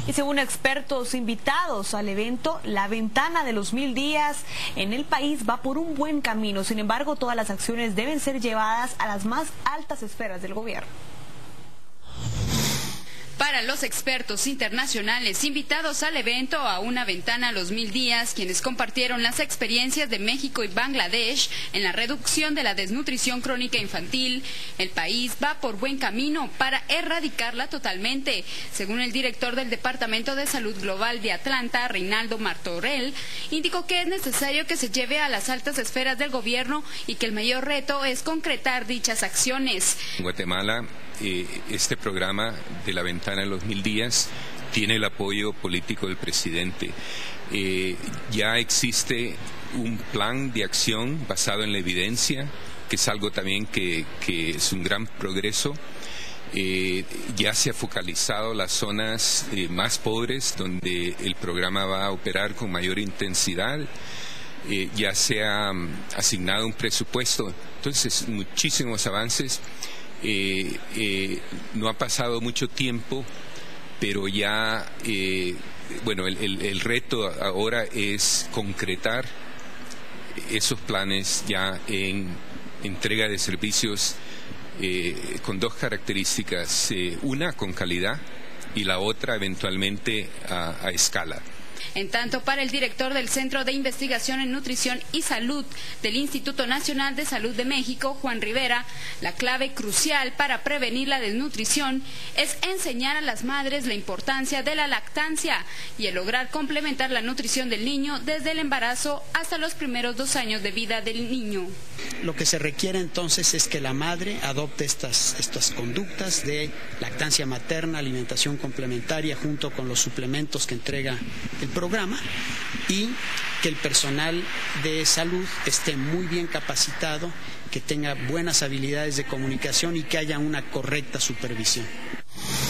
Y según expertos invitados al evento, la ventana de los 1000 días en el país va por un buen camino. Sin embargo, todas las acciones deben ser llevadas a las más altas esferas del gobierno. Para los expertos internacionales invitados al evento A una ventana a los 1000 días, quienes compartieron las experiencias de México y Bangladesh en la reducción de la desnutrición crónica infantil, el país va por buen camino para erradicarla totalmente. Según el director del Departamento de Salud Global de Atlanta, Reinaldo Martorell, indicó que es necesario que se lleve a las altas esferas del gobierno y que el mayor reto es concretar dichas acciones. En Guatemala, este programa de la ventana de los 1000 días tiene el apoyo político del presidente. Ya existe un plan de acción basado en la evidencia, que es algo también que es un gran progreso. Ya se ha focalizado las zonas más pobres, donde el programa va a operar con mayor intensidad. Ya se ha asignado un presupuesto. Entonces, muchísimos avances. No ha pasado mucho tiempo, pero ya, bueno, el reto ahora es concretar esos planes ya en entrega de servicios con dos características, una con calidad y la otra eventualmente a escala. En tanto, para el director del Centro de Investigación en Nutrición y Salud del Instituto Nacional de Salud de México, Juan Rivera, la clave crucial para prevenir la desnutrición es enseñar a las madres la importancia de la lactancia y el lograr complementar la nutrición del niño desde el embarazo hasta los primeros 2 años de vida del niño. Lo que se requiere entonces es que la madre adopte estas conductas de lactancia materna, alimentación complementaria junto con los suplementos que entrega el programa, y que el personal de salud esté muy bien capacitado, que tenga buenas habilidades de comunicación y que haya una correcta supervisión.